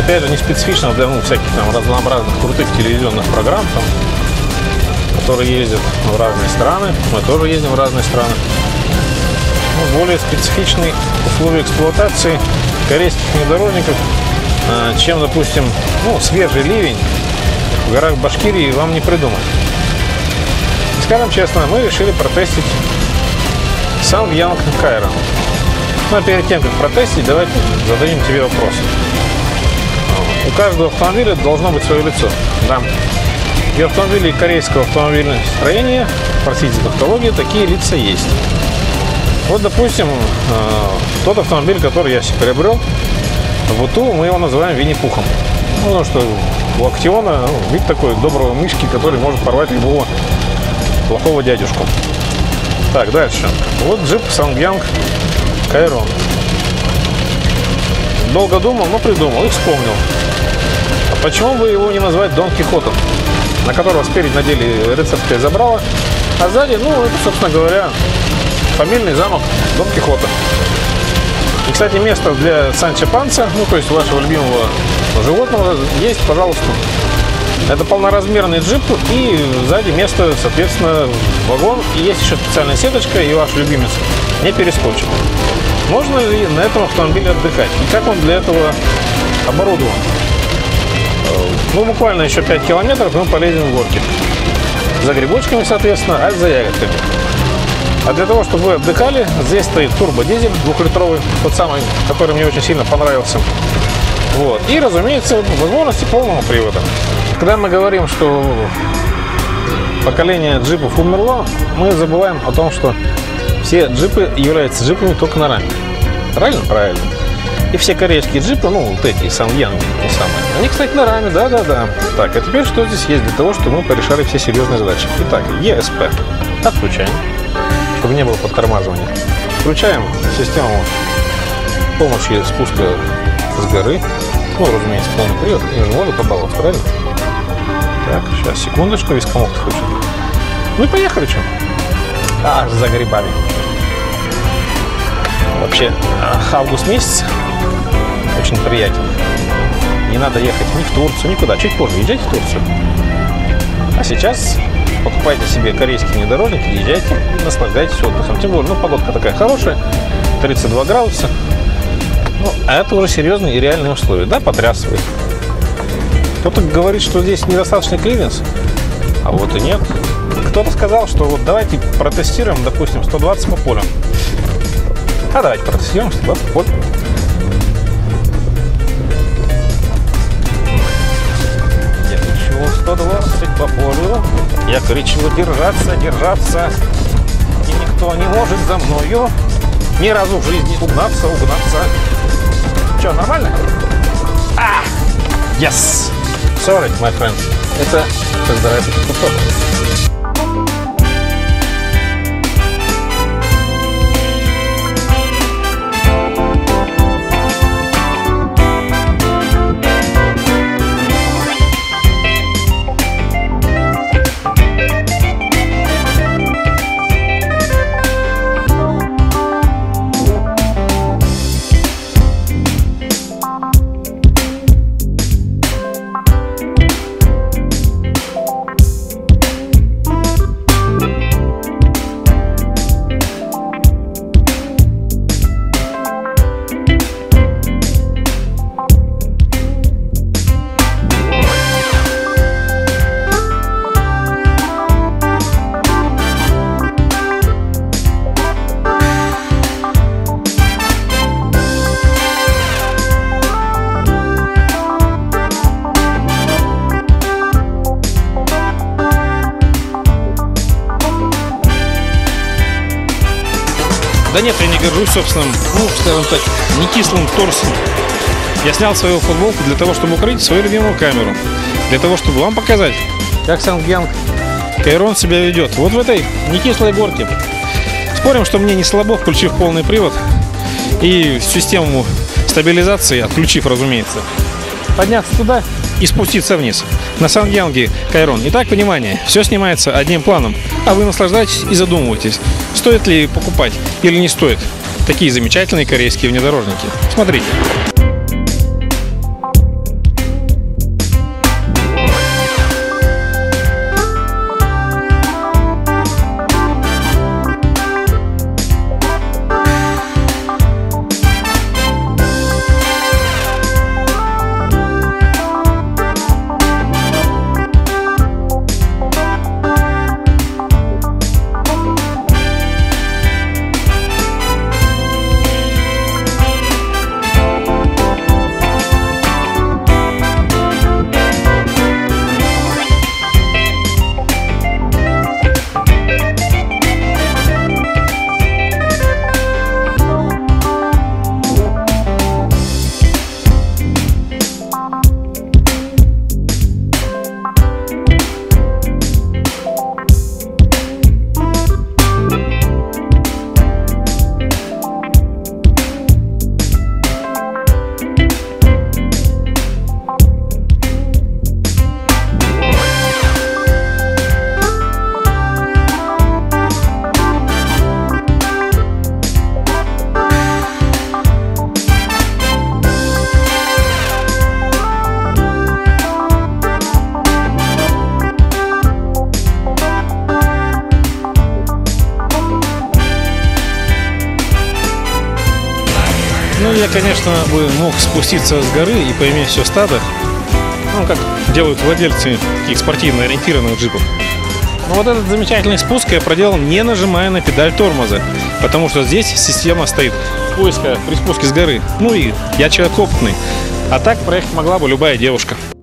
опять же, не специфично для всяких там разнообразных крутых телевизионных программ, там, которые ездят в разные страны. Мы тоже ездим в разные страны. Ну, более специфичные условия эксплуатации корейских внедорожников, чем, допустим, свежий ливень в горах Башкирии вам не придумать. И, скажем честно, мы решили протестить Ssangyong Kairon. Но перед тем, как протестить, давайте зададим тебе вопрос. У каждого автомобиля должно быть свое лицо. Да. И автомобили корейского автомобильного строения, простите, тавтологии, такие лица есть. Вот, допустим, тот автомобиль, который я себе приобрел, в УТУ мы его называем Винни-Пухом. Потому что у Актиона вид такой доброго мышки, который может порвать любого плохого дядюшку. Так, дальше. Вот джип Ssangyong Kairon. Долго думал, но придумал и вспомнил. А почему бы его не назвать Дон Кихотом, на которого спереди надели рыцарское забрало, а сзади, это, собственно говоря, фамильный замок Дон Кихота. И, кстати, место для Санчо Панса, то есть вашего любимого животного, есть, пожалуйста. Это полноразмерный джип, и сзади место, соответственно, вагон. И есть еще специальная сеточка, и ваш любимец не перескочит. Можно ли на этом автомобиле отдыхать? И как он для этого оборудован? Буквально еще 5 километров мы полезем в горки. За грибочками, соответственно, а за ягодками. А для того, чтобы вы отдыхали, здесь стоит турбодизель 2-литровый, тот самый, который мне очень сильно понравился. Вот. И, разумеется, возможности полного привода. Когда мы говорим, что поколение джипов умерло, мы забываем о том, что все джипы являются джипами только на раме. Правильно? Правильно. И все корейские джипы, вот эти, Ssangyong, те самые, они, кстати, на раме, да-да-да. Так, а теперь что здесь есть для того, чтобы мы порешали все серьезные задачи? Итак, ESP. Отключаем, чтобы не было подтормаживания. Включаем систему помощи спуска с горы. Разумеется, полный привод. Я же могу побаловать, правильно? Так, сейчас, секундочку, весь комок хочет. Ну и поехали, что? Аж за грибами. Вообще, август месяц очень приятен. Не надо ехать ни в Турцию, никуда. Чуть позже езжайте в Турцию. А сейчас покупайте себе корейский внедорожник, езжайте, наслаждайтесь отдыхом. Тем более, погодка такая хорошая, 32 градуса. А это уже серьезные и реальные условия. Да, потрясывает. Кто-то говорит, что здесь недостаточный клиренс, а вот и нет. Кто-то сказал, что давайте протестируем, допустим, 120 по полю. А давайте протестируем 120 по полю. Я кричу 120 по полю. Я кричу держаться, держаться. И никто не может за мною ни разу в жизни угнаться. Что, нормально? Yes! Sorry, my friend. Это тест-драйв поток. Да нет, я не горжусь собственным, скажем так, не кислым торсом. Я снял свою футболку для того, чтобы укрыть свою любимую камеру. Для того, чтобы вам показать, как Ssangyong Kairon себя ведет. Вот в этой некислой горке. Спорим, что мне не слабо, включив полный привод и систему стабилизации, отключив, разумеется, подняться туда и спуститься вниз на Ssangyong Kairon. Итак, внимание, все снимается одним планом, а вы наслаждаетесь и задумываетесь, стоит ли покупать или не стоит такие замечательные корейские внедорожники. Смотрите. конечно, бы мог спуститься с горы и поиметь все стадо, ну, как делают владельцы таких спортивно ориентированных джипов. Но вот этот замечательный спуск я проделал, не нажимая на педаль тормоза, потому что здесь система стоит поиска при спуске с горы. Ну и я человек опытный, а так проехать могла бы любая девушка.